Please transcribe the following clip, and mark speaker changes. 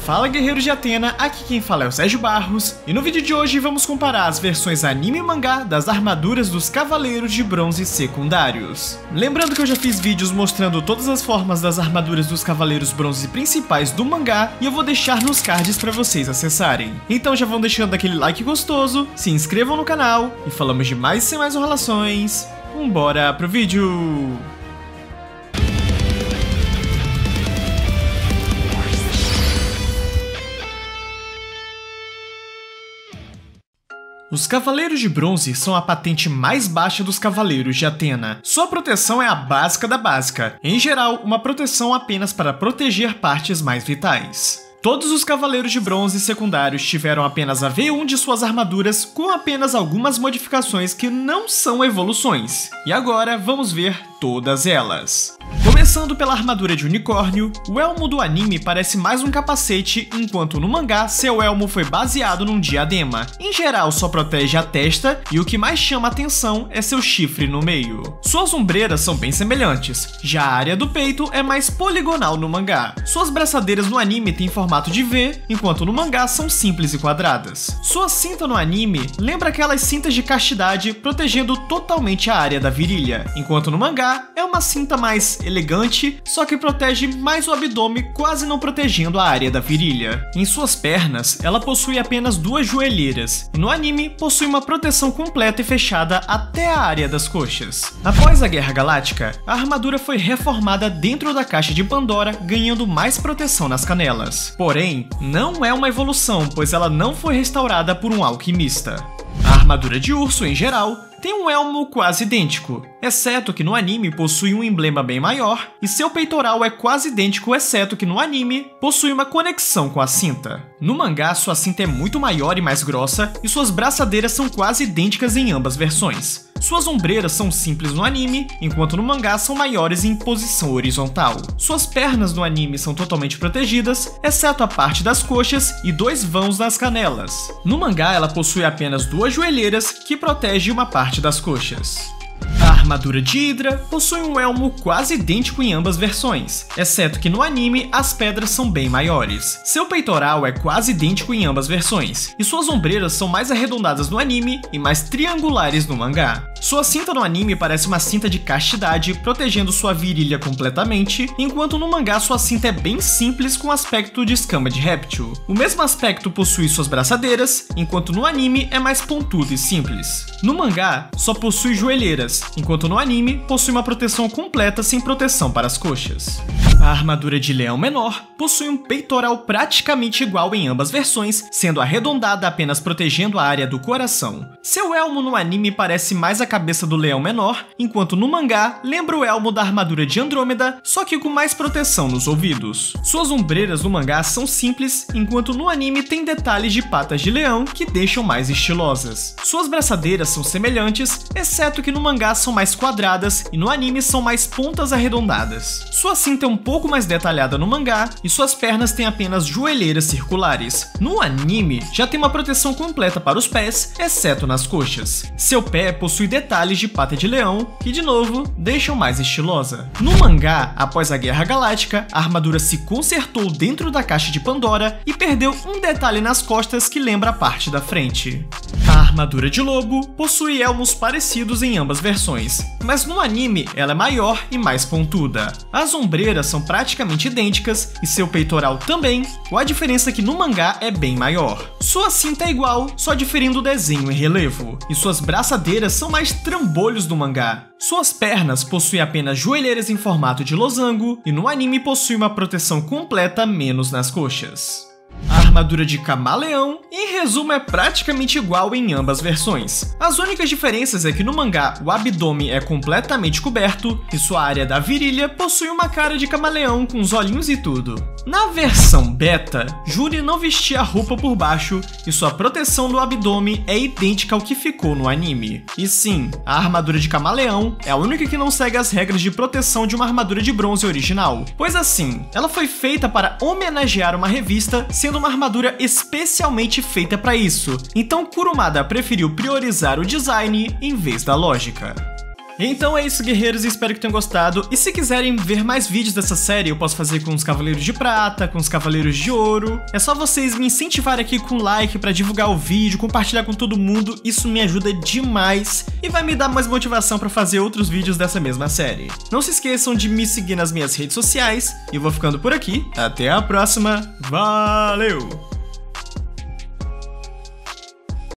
Speaker 1: Fala, guerreiros de Athena, aqui quem fala é o Sérgio Barros, e no vídeo de hoje vamos comparar as versões anime e mangá das armaduras dos Cavaleiros de Bronze secundários. Lembrando que eu já fiz vídeos mostrando todas as formas das armaduras dos Cavaleiros Bronze principais do mangá, e eu vou deixar nos cards para vocês acessarem. Então já vão deixando aquele like gostoso, se inscrevam no canal, e falamos de mais sem mais enrolações, bora pro vídeo! Os Cavaleiros de Bronze são a patente mais baixa dos Cavaleiros de Athena. Sua proteção é a básica da básica, em geral, uma proteção apenas para proteger partes mais vitais. Todos os Cavaleiros de Bronze secundários tiveram apenas a V1 de suas armaduras, com apenas algumas modificações que não são evoluções. E agora vamos ver todas elas. Começando pela armadura de unicórnio, o elmo do anime parece mais um capacete, enquanto no mangá seu elmo foi baseado num diadema. Em geral só protege a testa, e o que mais chama atenção é seu chifre no meio. Suas ombreiras são bem semelhantes, já a área do peito é mais poligonal no mangá. Suas braçadeiras no anime têm formato de V, enquanto no mangá são simples e quadradas. Sua cinta no anime lembra aquelas cintas de castidade, protegendo totalmente a área da virilha, enquanto no mangá é uma cinta mais elegante, só que protege mais o abdômen, quase não protegendo a área da virilha. Em suas pernas, ela possui apenas duas joelheiras, e no anime possui uma proteção completa e fechada até a área das coxas. Após a Guerra Galáctica, a armadura foi reformada dentro da Caixa de Pandora, ganhando mais proteção nas canelas. Porém, não é uma evolução, pois ela não foi restaurada por um alquimista. A armadura de urso, em geral, tem um elmo quase idêntico, exceto que no anime possui um emblema bem maior, e seu peitoral é quase idêntico, exceto que no anime possui uma conexão com a cinta. No mangá, sua cinta é muito maior e mais grossa, e suas braçadeiras são quase idênticas em ambas versões. Suas ombreiras são simples no anime, enquanto no mangá são maiores em posição horizontal. Suas pernas no anime são totalmente protegidas, exceto a parte das coxas e dois vãos nas canelas. No mangá, ela possui apenas duas joelheiras que protegem uma parte das coxas. A armadura de Hydra possui um elmo quase idêntico em ambas versões, exceto que no anime as pedras são bem maiores. Seu peitoral é quase idêntico em ambas versões, e suas ombreiras são mais arredondadas no anime e mais triangulares no mangá. Sua cinta no anime parece uma cinta de castidade, protegendo sua virilha completamente, enquanto no mangá sua cinta é bem simples com aspecto de escama de réptil. O mesmo aspecto possui suas braçadeiras, enquanto no anime é mais pontudo e simples. No mangá, só possui joelheiras, enquanto no anime possui uma proteção completa sem proteção para as coxas. A armadura de Leão Menor possui um peitoral praticamente igual em ambas versões, sendo arredondada apenas protegendo a área do coração. Seu elmo no anime parece mais a cabeça do Leão Menor, enquanto no mangá lembra o elmo da armadura de Andrômeda, só que com mais proteção nos ouvidos. Suas ombreiras no mangá são simples, enquanto no anime tem detalhes de patas de leão que deixam mais estilosas. Suas braçadeiras são semelhantes, exceto que no mangá são mais quadradas e no anime são mais pontas arredondadas. Sua cinta é um pouco mais detalhada no mangá e suas pernas têm apenas joelheiras circulares. No anime, já tem uma proteção completa para os pés, exceto nas coxas. Seu pé possui detalhes de pata de leão, que de novo, deixam mais estilosa. No mangá, após a Guerra Galáctica, a armadura se consertou dentro da Caixa de Pandora e perdeu um detalhe nas costas que lembra a parte da frente. A armadura de lobo possui elmos parecidos em ambas versões, mas no anime ela é maior e mais pontuda. As ombreiras são praticamente idênticas e seu peitoral também, com a diferença que no mangá é bem maior. Sua cinta é igual, só diferindo o desenho em relevo, e suas braçadeiras são mais trambolhos do mangá. Suas pernas possuem apenas joelheiras em formato de losango, e no anime possui uma proteção completa menos nas coxas. A armadura de Camaleão, em resumo, é praticamente igual em ambas versões. As únicas diferenças é que no mangá o abdômen é completamente coberto e sua área da virilha possui uma cara de camaleão com os olhinhos e tudo. Na versão beta, Juri não vestia roupa por baixo e sua proteção no abdômen é idêntica ao que ficou no anime. E sim, a armadura de Camaleão é a única que não segue as regras de proteção de uma armadura de bronze original, pois assim, ela foi feita para homenagear uma revista, sendo uma armadura especialmente feita para isso, então Kurumada preferiu priorizar o design em vez da lógica. Então é isso, guerreiros, espero que tenham gostado. E se quiserem ver mais vídeos dessa série, eu posso fazer com os Cavaleiros de Prata, com os Cavaleiros de Ouro. É só vocês me incentivarem aqui com like pra divulgar o vídeo, compartilhar com todo mundo. Isso me ajuda demais e vai me dar mais motivação pra fazer outros vídeos dessa mesma série. Não se esqueçam de me seguir nas minhas redes sociais. E eu vou ficando por aqui. Até a próxima. Valeu!